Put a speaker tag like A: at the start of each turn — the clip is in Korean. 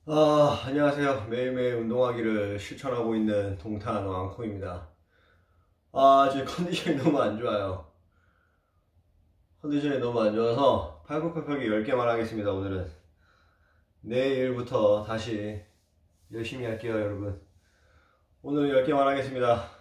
A: 안녕하세요. 매일매일 운동하기를 실천하고 있는 동탄 왕콩입니다. 지금 컨디션이 너무 안 좋아요. 컨디션이 너무 안 좋아서 팔굽혀펴기 10개만 하겠습니다, 오늘은. 내일부터 다시 열심히 할게요, 여러분. 오늘 10개만 하겠습니다.